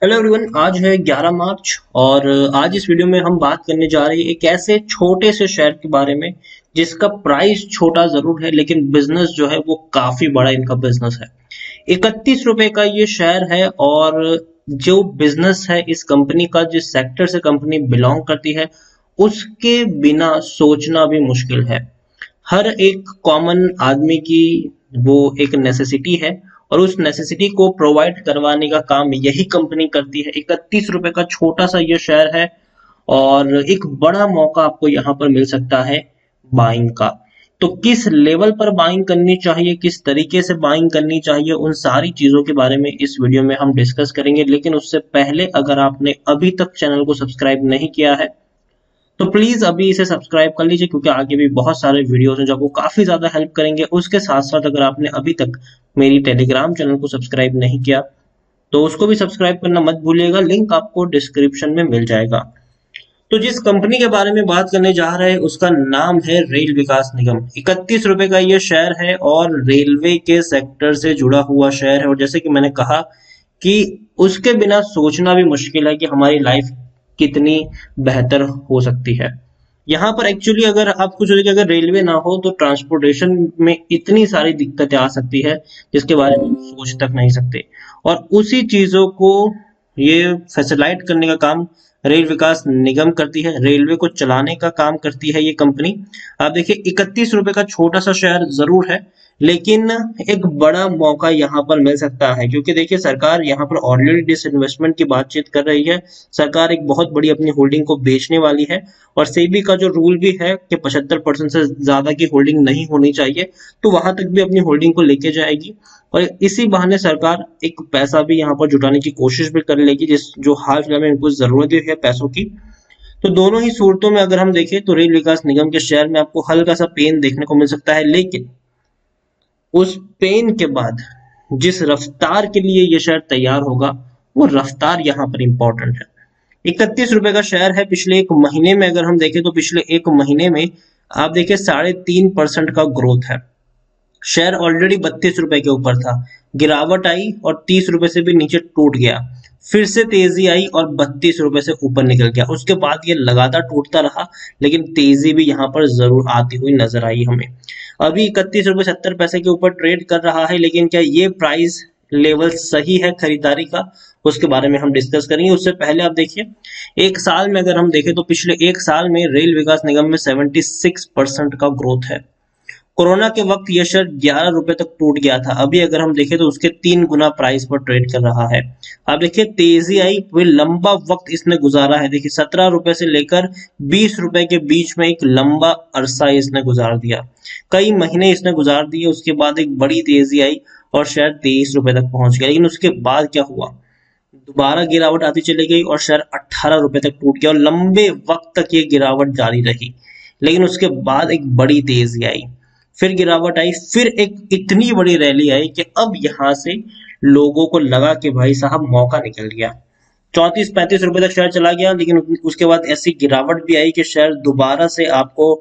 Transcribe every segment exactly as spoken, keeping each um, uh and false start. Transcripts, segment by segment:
Hello everyone. आज है ग्यारह मार्च और आज इस वीडियो में हम बात करने जा रहे हैं एक ऐसे छोटे से शेयर के बारे में जिसका प्राइस छोटा जरूर है लेकिन बिजनेस जो है वो काफी बड़ा इनका बिजनेस है। इकतीस रुपए का ये शेयर है और जो बिजनेस है इस कंपनी का, जिस सेक्टर से कंपनी बिलोंग करती है, उसके बिना सोचना भी मुश्किल है। हर एक कॉमन आदमी की वो एक नेसेसिटी है और उस नेसेसिटी को प्रोवाइड करवाने का काम यही कंपनी करती है। इकतीस रुपए का छोटा सा ये शेयर है और एक बड़ा मौका आपको यहाँ पर मिल सकता है बाइंग का। तो किस लेवल पर बाइंग करनी चाहिए, किस तरीके से बाइंग करनी चाहिए, उन सारी चीजों के बारे में इस वीडियो में हम डिस्कस करेंगे। लेकिन उससे पहले अगर आपने अभी तक चैनल को सब्सक्राइब नहीं किया है तो प्लीज अभी इसे सब्सक्राइब कर लीजिए, क्योंकि आगे भी बहुत सारे वीडियोस हैं जो आपको काफी ज्यादा हेल्प करेंगे। उसके साथ साथ अगर आपने अभी तक मेरी टेलीग्राम चैनल को सब्सक्राइब नहीं किया तो उसको भी सब्सक्राइब करना मत भूलिएगा, लिंक आपको डिस्क्रिप्शन में मिल जाएगा। तो जिस कंपनी के बारे में बात करने जा रहे हैं उसका नाम है रेल विकास निगम। इकतीस रुपए का ये शेयर है और रेलवे के सेक्टर से जुड़ा हुआ शेयर है। और जैसे कि मैंने कहा कि उसके बिना सोचना भी मुश्किल है कि हमारी लाइफ कितनी बेहतर हो सकती है। यहाँ पर एक्चुअली अगर आप कुछ सोचिए, अगर रेलवे ना हो तो ट्रांसपोर्टेशन में इतनी सारी दिक्कतें आ सकती है जिसके बारे में हम सोच तक नहीं सकते। और उसी चीजों को ये फैसिलाइट करने का काम रेल विकास निगम करती है, रेलवे को चलाने का काम करती है ये कंपनी। आप देखिए, इकतीस रुपए का छोटा सा शेयर जरूर है लेकिन एक बड़ा मौका यहाँ पर मिल सकता है, क्योंकि देखिए सरकार यहाँ पर ऑलरेडी डिसइन्वेस्टमेंट की बातचीत कर रही है। सरकार एक बहुत बड़ी अपनी होल्डिंग को बेचने वाली है और सेबी का जो रूल भी है कि पचहत्तर परसेंट से ज्यादा की होल्डिंग नहीं होनी चाहिए, तो वहां तक भी अपनी होल्डिंग को लेके जाएगी। और इसी बहाने सरकार एक पैसा भी यहाँ पर जुटाने की कोशिश भी कर लेगी, जिस जो हाल फिलहाल में इनको जरूरत है पैसों की। तो दोनों ही सूरतों में अगर हम देखें तो रेल विकास निगम के शेयर में आपको हल्का सा पेन देखने को मिल सकता है, लेकिन उस पेन के बाद जिस रफ्तार के लिए ये शेयर तैयार होगा वो रफ्तार यहाँ पर इंपॉर्टेंट है। इकतीस रुपए का शेयर है। पिछले एक महीने में अगर हम देखें तो पिछले एक महीने में आप देखिए साढ़े तीन परसेंट का ग्रोथ है। शेयर ऑलरेडी बत्तीस रुपए के ऊपर था, गिरावट आई और तीस रुपए से भी नीचे टूट गया, फिर से तेजी आई और बत्तीस रुपए से ऊपर निकल गया। उसके बाद ये लगातार टूटता रहा लेकिन तेजी भी यहाँ पर जरूर आती हुई नजर आई हमें। अभी इकतीस रुपए सत्तर पैसे के ऊपर ट्रेड कर रहा है, लेकिन क्या ये प्राइस लेवल सही है खरीदारी का, उसके बारे में हम डिस्कस करेंगे। उससे पहले आप देखिए, एक साल में अगर हम देखें तो पिछले एक साल में रेल विकास निगम में छिहत्तर परसेंट का ग्रोथ है। कोरोना के वक्त यह शेयर ग्यारह रुपए तक टूट गया था, अभी अगर हम देखें तो उसके तीन गुना प्राइस पर ट्रेड कर रहा है। आप देखिए तेजी आई, वे लंबा वक्त इसने गुजारा है। देखिए सत्रह रुपए से लेकर बीस रुपए के बीच में एक लंबा अरसा इसने गुजार दिया, कई महीने इसने गुजार दिए। उसके बाद एक बड़ी तेजी आई और शेयर तेईस रुपए तक पहुंच गया, लेकिन उसके बाद क्या हुआ, दोबारा गिरावट आती चली गई और शेयर अट्ठारह रुपए तक टूट गया और लंबे वक्त तक ये गिरावट जारी रही। लेकिन उसके बाद एक बड़ी तेजी आई, फिर गिरावट आई, फिर एक इतनी बड़ी रैली आई कि अब यहां से लोगों को लगा कि भाई साहब मौका निकल गया। चौंतीस पैंतीस रुपए तक शेयर चला गया, लेकिन उसके बाद ऐसी गिरावट भी आई कि शेयर दोबारा से आपको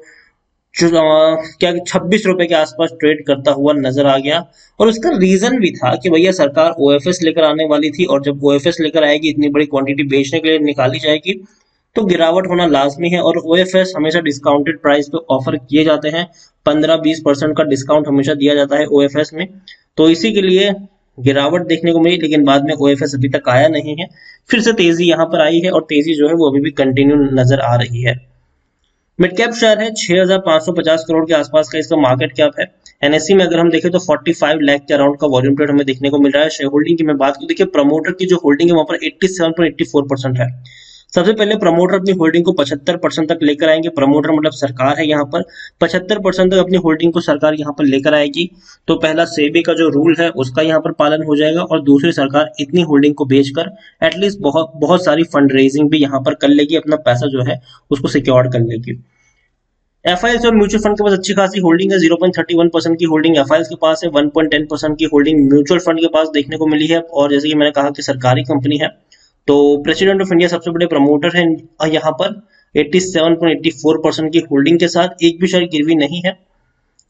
क्या छब्बीस रुपए के आसपास ट्रेड करता हुआ नजर आ गया। और उसका रीजन भी था कि भैया सरकार ओएफएस लेकर आने वाली थी और जब ओएफएस लेकर आएगी, इतनी बड़ी क्वांटिटी बेचने के लिए निकाली जाएगी तो गिरावट होना लाजमी है। और ओएफएस हमेशा डिस्काउंटेड प्राइस पे ऑफर किए जाते हैं, पंद्रह बीस परसेंट का डिस्काउंट हमेशा दिया जाता है ओएफएस में, तो इसी के लिए गिरावट देखने को मिली। लेकिन बाद में ओएफएस अभी तक आया नहीं है, फिर से तेजी यहाँ पर आई है और तेजी जो है वो अभी भी कंटिन्यू नजर आ रही है। मिड कैप शेयर है, छह हज़ार पाँच सौ पचास करोड़ के आसपास का इसका मार्केट कैप है। एनएससी में अगर हम देखें तो पैंतालीस लाख के अराउंड का वॉल्यूम ट्रेड हमें देखने को मिल रहा है। शेयर होल्डिंग की मैं बात करूं, देखिए प्रमोटर की जो होल्डिंग है वहां पर सत्तासी पॉइंट चौरासी परसेंट है। सबसे पहले प्रमोटर अपनी होल्डिंग को पचहत्तर परसेंट तक लेकर आएंगे। प्रमोटर मतलब सरकार है, यहाँ पर पचहत्तर परसेंट तक अपनी होल्डिंग को सरकार यहाँ पर लेकर आएगी। तो पहला सेबी का जो रूल है उसका यहाँ पर पालन हो जाएगा और दूसरी सरकार इतनी होल्डिंग को बेचकर एटलीस्ट बहुत बहुत सारी फंड रेजिंग भी यहाँ पर कर लेगी, अपना पैसा जो है उसको सिक्योर कर लेगी। एफआईएस और म्यूचुअल फंड के पास अच्छी खासी होल्डिंग है, zero point three one percent की होल्डिंग एफआईएस के पास है, one point one zero percent की होल्डिंग म्यूचुअल फंड के पास देखने को मिली है। और जैसे कि मैंने कहा कि सरकारी कंपनी है तो प्रेसिडेंट ऑफ इंडिया सबसे बड़े प्रमोटर हैं यहाँ पर सत्तासी पॉइंट आठ चार परसेंट की होल्डिंग के साथ, एक भी शेयर गिरवी नहीं है।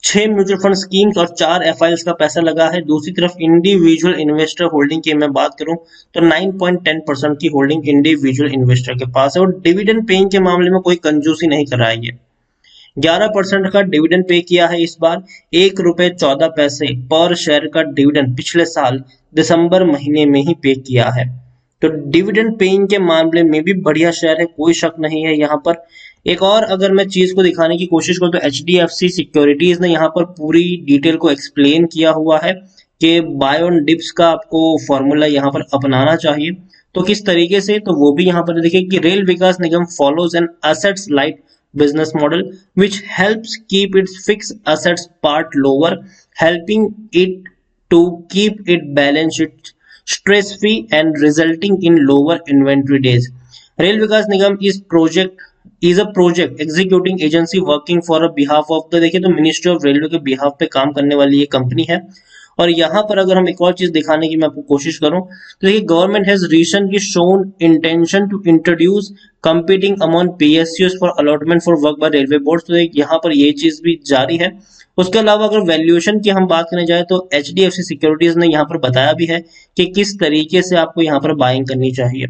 छह म्यूचुअल फंड स्कीम्स और चार एफ आई एस का पैसा लगा है। दूसरी तरफ इंडिविजुअल इन्वेस्टर होल्डिंग की मैं बात करूं तो nine point one zero percent की होल्डिंग इंडिविजुअल इन्वेस्टर के पास है और डिविडेंड पेइंग के मामले में कोई कंजूसी नहीं कर रहा है। ये ग्यारह परसेंट का डिविडेंड पे किया है इस बार, एक रुपए चौदह पैसे पर शेयर का डिविडेंड पिछले साल दिसंबर महीने में ही पे किया है। तो डिविडेंड पेइंग के मामले में भी बढ़िया शेयर है, कोई शक नहीं है यहाँ पर। एक और अगर मैं चीज को दिखाने की कोशिश करूं तो H D F C securities ने यहाँ पर पूरी डिटेल को एक्सप्लेन किया हुआ है कि बाय ऑन डिप्स का आपको फॉर्मूला यहाँ पर अपनाना चाहिए। तो किस तरीके से, तो वो भी यहाँ पर देखिए कि Rail Vikas Nigam follows an assets light business model which helps keep its fixed assets part lower, helping it to keep its balance sheet stress free and resulting in lower inventory days. Rail Vikas Nigam is project is a project executing agency working for a behalf of the, देखिए तो ministry of railway के behalf पे काम करने वाली ये company है। और यहाँ पर अगर हम एक और चीज दिखाने की मैं आपको कोशिश करूं तो देखिए government has recently shown intention to introduce competing among PSUs for allotment for work by railway board. तो यहाँ पर ये चीज भी जारी है। उसके अलावा अगर वैल्यूएशन की हम बात करने जाए तो H D F C securities ने यहाँ पर बताया भी है कि किस तरीके से आपको यहाँ पर बाइंग करनी चाहिए।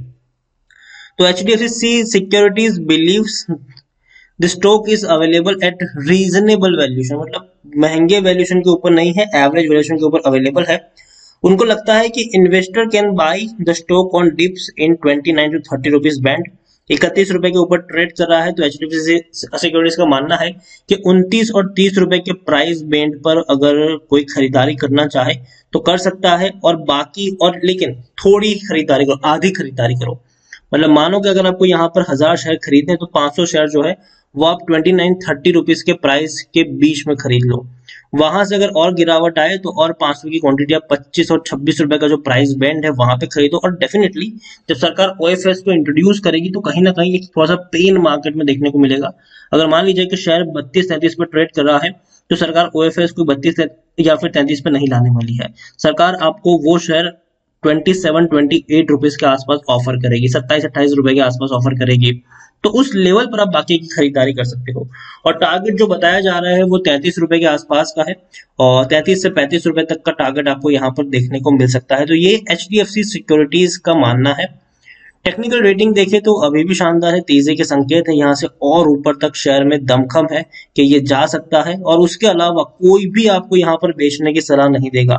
तो H D F C securities believes the stock is available at reasonable valuation, मतलब महंगे वैल्यूएशन के ऊपर नहीं है, एवरेज वैल्यूएशन के ऊपर अवेलेबल है। उनको लगता है कि investor can buy the stock on dips in twenty nine to thirty rupees band, इकतीस रुपए के ऊपर ट्रेड कर रहा है। तो एचडीएफसी सिक्योरिटीज का मानना है कि उनतीस और तीस रुपए के प्राइस बैंड पर अगर कोई खरीदारी करना चाहे तो कर सकता है, और बाकी और लेकिन थोड़ी खरीदारी करो, आधी खरीदारी करो। मतलब मानो कि अगर आपको यहाँ पर हजार शेयर खरीदने तो पांच सौ शेयर जो है वो आप ट्वेंटी नाइन थर्टी रुपीज के प्राइस के बीच में खरीद लो। वहां से अगर और गिरावट आए तो और पांच सौ की क्वांटिटी आप पच्चीस और छब्बीस रुपए का जो प्राइस बैंड है वहां पे खरीदो। और डेफिनेटली जब सरकार ओएफएस को इंट्रोड्यूस करेगी तो कहीं ना कहीं एक थोड़ा सा पेन मार्केट में देखने को मिलेगा। अगर मान लीजिए कि शेयर बत्तीस तैंतीस पर ट्रेड कर रहा है तो सरकार ओएफएस को बत्तीस या फिर तैंतीस पे नहीं लाने वाली है। सरकार आपको वो share twenty seven twenty eight rupees के आसपास ऑफर करेगी, सत्ताईस अट्ठाईस रुपए के आसपास ऑफर करेगी। तो उस लेवल पर आप बाकी की खरीदारी कर सकते हो। और टारगेट जो बताया जा रहा है वो तैंतीस रुपए के आसपास का है और तैंतीस से पैंतीस रुपए तक का टारगेट आपको यहाँ पर देखने को मिल सकता है। तो ये एचडीएफसी सिक्योरिटीज का मानना है। टेक्निकल रेटिंग देखें तो अभी भी शानदार है, तेजी के संकेत है, यहाँ से और ऊपर तक शेयर में दमखम है कि ये जा सकता है। और उसके अलावा कोई भी आपको यहाँ पर बेचने की सलाह नहीं देगा।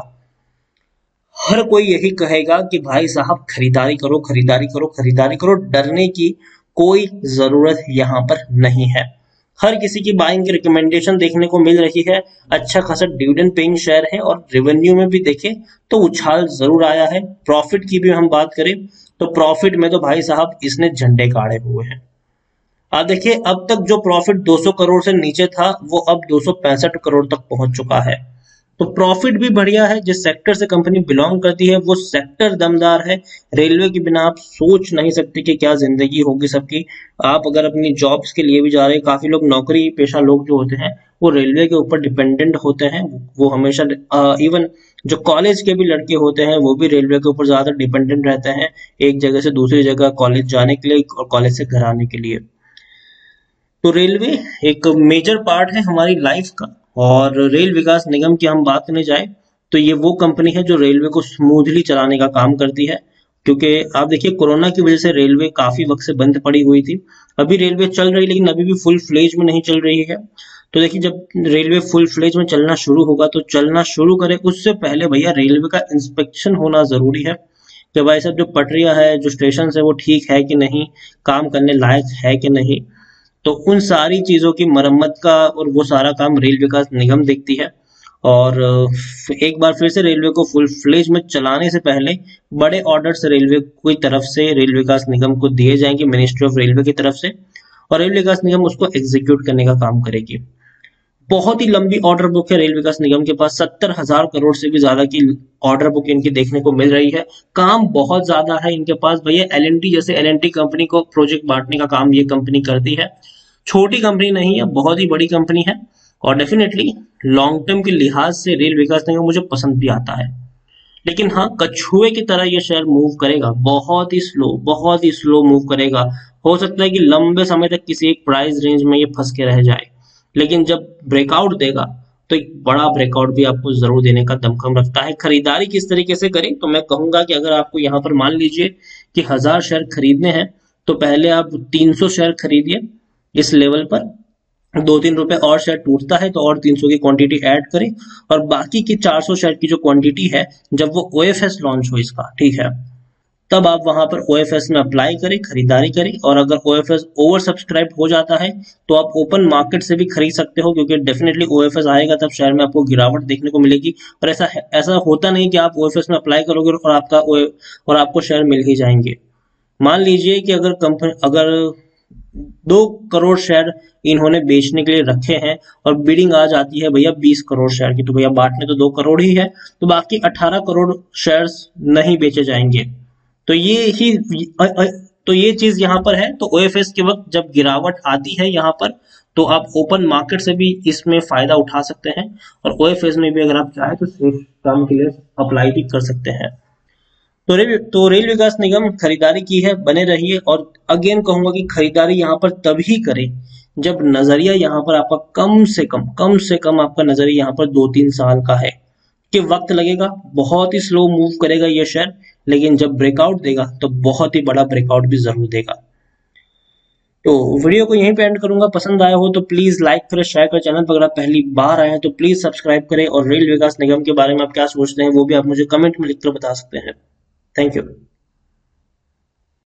हर कोई यही कहेगा कि भाई साहब खरीदारी करो खरीदारी करो खरीदारी करो, डरने की कोई जरूरत यहाँ पर नहीं है। हर किसी की बाइंग की रिकमेंडेशन देखने को मिल रही है। अच्छा खासा डिविडेंड पेइंग शेयर है और रेवेन्यू में भी देखें तो उछाल जरूर आया है। प्रॉफिट की भी हम बात करें तो प्रॉफिट में तो भाई साहब इसने झंडे गाड़े हुए हैं। आप देखिए अब तक जो प्रॉफिट दो सौ करोड़ से नीचे था वो अब दो सौ पैंसठ करोड़ तक पहुंच चुका है। तो प्रॉफिट भी बढ़िया है। जिस सेक्टर से कंपनी बिलोंग करती है वो सेक्टर दमदार है। रेलवे के बिना आप सोच नहीं सकते कि क्या जिंदगी होगी सबकी। आप अगर अपनी जॉब्स के लिए भी जा रहे हैं, काफी लोग नौकरी पेशा लोग जो होते हैं वो रेलवे के ऊपर डिपेंडेंट होते हैं। वो हमेशा इवन जो कॉलेज के भी लड़के होते हैं वो भी रेलवे के ऊपर ज्यादा डिपेंडेंट रहते हैं, एक जगह से दूसरी जगह कॉलेज जाने के लिए और कॉलेज से घर आने के लिए। तो रेलवे एक मेजर पार्ट है हमारी लाइफ का। और रेल विकास निगम की हम बात करने जाए तो ये वो कंपनी है जो रेलवे को स्मूथली चलाने का काम करती है। क्योंकि आप देखिए कोरोना की वजह से रेलवे काफी वक्त से बंद पड़ी हुई थी। अभी रेलवे चल रही लेकिन अभी भी फुल फ्लेज में नहीं चल रही है। तो देखिए जब रेलवे फुल फ्लेज में चलना शुरू होगा तो चलना शुरू करे उससे पहले भैया रेलवे का इंस्पेक्शन होना जरूरी है कि भाई साहब जो पटरियां है जो स्टेशन है वो ठीक है कि नहीं, काम करने लायक है कि नहीं। तो उन सारी चीजों की मरम्मत का और वो सारा काम रेल विकास निगम देखती है। और एक बार फिर से रेलवे को फुल फ्लेज में चलाने से पहले बड़े ऑर्डर्स रेलवे की तरफ से रेल विकास निगम को दिए जाएंगे मिनिस्ट्री ऑफ रेलवे की तरफ से, और रेल विकास निगम उसको एग्जीक्यूट करने का काम करेगी। बहुत ही लंबी ऑर्डर बुक है रेल विकास निगम के पास, सत्तर हजार करोड़ से भी ज्यादा की ऑर्डर बुक इनकी देखने को मिल रही है। काम बहुत ज्यादा है इनके पास भैया। एल एन टी जैसे एल एन टी कंपनी को प्रोजेक्ट बांटने का काम ये कंपनी करती है। छोटी कंपनी नहीं है, बहुत ही बड़ी कंपनी है। और डेफिनेटली लॉन्ग टर्म के लिहाज से रेल विकास निगम मुझे पसंद भी आता है। लेकिन हाँ कछुए की तरह ये शेयर मूव करेगा, बहुत ही स्लो बहुत ही स्लो मूव करेगा। हो सकता है कि लंबे समय तक किसी एक प्राइस रेंज में ये फंस के रह जाए, लेकिन जब ब्रेकआउट देगा तो एक बड़ा ब्रेकआउट भी आपको जरूर देने का दमखम रखता है। खरीदारी किस तरीके से करें, तो मैं कहूंगा कि अगर आपको यहाँ पर मान लीजिए कि हजार शेयर खरीदने हैं, तो पहले आप तीन सौ शेयर खरीदिए इस लेवल पर, दो तीन रुपए और शेयर टूटता है तो और तीन सौ की क्वांटिटी ऐड करें, और बाकी की चार सौ शेयर की जो क्वांटिटी है, जब वो ओएफएस लॉन्च हो इसका, ठीक है, तब आप वहां पर ओएफएस में अप्लाई करें, खरीदारी करें। और अगर ओएफएस ओवर सब्सक्राइब हो जाता है तो आप ओपन मार्केट से भी खरीद सकते हो, क्योंकि डेफिनेटली ओएफएस आएगा तब शेयर में आपको गिरावट देखने को मिलेगी। और ऐसा ऐसा होता नहीं कि आप ओएफएस में अप्लाई करोगे और आपका और आपको शेयर मिल ही जाएंगे। मान लीजिए कि अगर कंपनी अगर दो करोड़ शेयर इन्होंने बेचने के लिए रखे हैं और बिडिंग आ जाती है भैया बीस करोड़ शेयर की, तो भैया बांटने तो दो करोड़ ही है, तो बाकी अठारह करोड़ शेयर्स नहीं बेचे जाएंगे। तो ये ही तो ये चीज यहाँ पर है। तो ओएफएस के वक्त जब गिरावट आती है यहाँ पर, तो आप ओपन मार्केट से भी इसमें फायदा उठा सकते हैं, और ओएफएस में भी अगर आप चाहें तो सेफ काम के लिए अप्लाई भी कर सकते हैं। तो रेल तो रेल विकास निगम खरीदारी की है, बने रहिए। और अगेन कहूंगा कि खरीदारी यहाँ पर तभी करें जब नजरिया यहाँ पर आपका कम से कम कम से कम आपका नजरिया यहाँ पर दो तीन साल का है, कि वक्त लगेगा, बहुत ही स्लो मूव करेगा ये शेयर, लेकिन जब ब्रेकआउट देगा तो बहुत ही बड़ा ब्रेकआउट भी जरूर देगा। तो वीडियो को यहीं पे एंड करूंगा। पसंद आया हो तो प्लीज लाइक करें, शेयर करें। चैनल पर अगर आप पहली बार आए हैं तो प्लीज सब्सक्राइब करें, और रेल विकास निगम के बारे में आप क्या सोचते हैं वो भी आप मुझे कमेंट में लिखकर बता सकते हैं। Thank you.